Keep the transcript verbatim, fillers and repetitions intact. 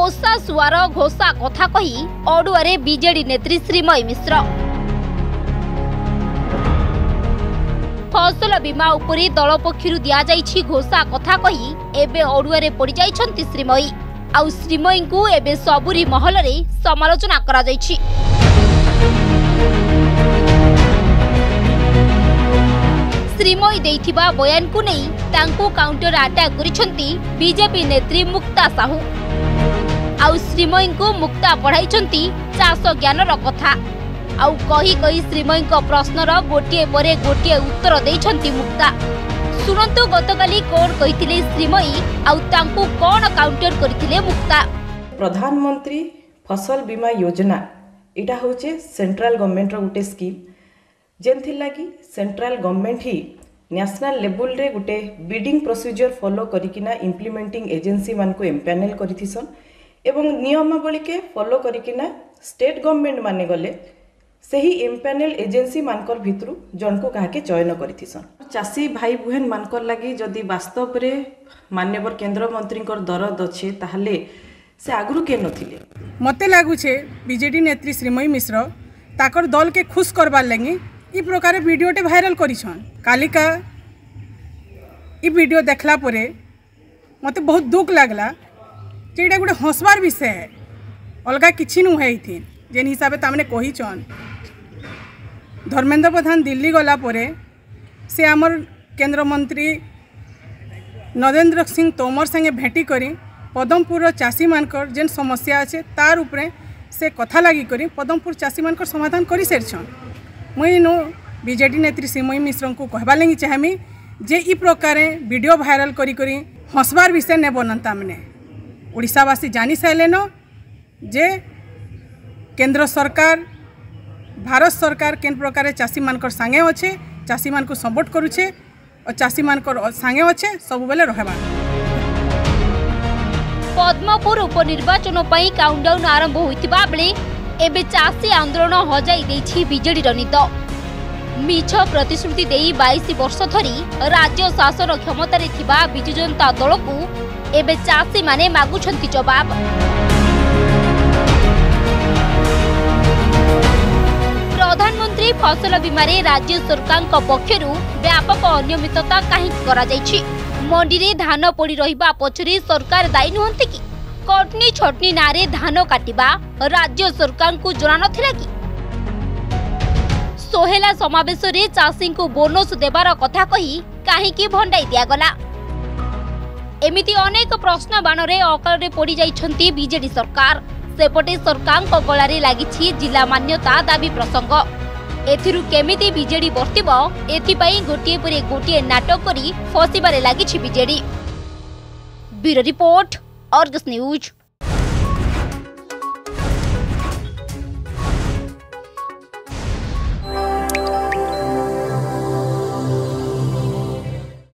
पोषा सुआर घोषा कथा कही अड़ुआरे बीजेडी नेत्री श्रीमयी मिश्र। फसल बीमा उपरि दल पक्षरु दिया जाइछि घोषा कथा कही एबे अड़ुआरे पड़ी जाइछन्ति श्रीमयी। आउ श्रीमयी को एबे सबुरी महल रे समालोचना करा जाइछि। श्रीमयी देइथिबा बयान को नहीं तांको काउंटर अटैक करिसंती बीजेपी नेत्री मुक्ता साहू। आउ श्रीमयी को मुक्ता पढ़ाइछंती चाष ज्ञानर कथा। आउ कही कही श्रीमयी को प्रश्नर गोटिए परे गोटिए उत्तर देइछंती मुक्ता। सुनंतु गतकाली कोन कहिथिले श्रीमयी आउ तांको कोन काउंटर करिथिले मुक्ता। प्रधानमंत्री फसल बीमा योजना इटा होचे सेंट्रल गवर्नमेंट रो गुटे स्कीम जेनथि लागि सेंट्रल गवर्नमेंट ही नेशनल लेवल रे गुटे बिडिंग प्रोसीजर फॉलो करिकिना इंप्लीमेंटिंग एजेंसी मान को एम्पैनल करिथिसन एवं नियमावली के फॉलो करिकिना स्टेट गवर्नमेंट माने गले सही एम्पैनल एजेंसी मानकर भितरु जन को काहे के चयन करिथिसन। चासी भाई बहन मानकर लागि जदि वास्तव रे माननीय केंद्र मंत्री कर दरद अच्छे ताहले से आगुरु के नथिले। मते लागु छे बीजेडी नेत्री श्रीमयी मिश्र ताकर दल के खुश करबार लगी इ प्रकार वीडियोटे भाइराल करिछन। कालिका इ वीडियो देखला परे मते बहुत दुख लागला जे एटा गुटे हंसबार विषय है, अलगा किछि नु है थी जेन हिसाब तामने कहिछन। धर्मेंद्र प्रधान दिल्ली गला परे से आमर केंद्र मंत्री नरेंद्र सिंह तोमर संगे भेटी करी पदमपुर चाषी मानकर जेन समस्या अच्छे तार उपरे से कथा लगी करी पदमपुर चाषी मानकर समाधान करी सारिछन। मुई नो बीजेडी नेत्री श्रीमयी मिश्र को कहबा लगी चाहमी जे इ प्रकार वीडियो भाइराल करी करी हंसबार विषय ने बनता मने ओडिशावासी जानी साइलेन जे केंद्र सरकार भारत सरकार केन प्रकार चाषी मानकर संगे अच्छे, चाषी मान को सपोर्ट करुछे और चाषी मानकर संगे अच्छे सब बेले रहबा। पद्मपुर उपनिर्वाचन पई काउंटडाउन आरंभ होइतिबा बेले एबे चाषी आंदोलन हजाई देछि बीजेडी नीत। मिछ प्रतिश्रुति देई बाईस वर्ष धरी राज्य शासन क्षमतारे थिबा बिजु जनता दल को एबे चाषी माने मागुछंती जवाब। प्रधानमंत्री फसल बीमा रे राज्य सरकार पक्षरु व्यापक अनियमितता कहीं करा जाइछि। मंडी रे धान पड़ी रहिबा पछरे सरकार दायी नुहंती कि कटनी छटनी नारे धान काटिबा राज्य सरकार को जଣା नथिला कि सोहेला समावेश रे चाषी को बोनस देबार कथा कही काहे कि भंडाई दिया गला। एमिति अनेक प्रश्न बाणरे अकाल रे पड़ी जाइछंती बीजेडी सरकार। सेपटे सरकार को गलारे लागिछि जिला मान्यता दाबी प्रसंग। एथिरु केमिति बीजेडी बर्तिबो एथिपाई गोटिए परे गोटिए नाटक करी फसिबारे लागिछि BJD. Bureau report Argus news.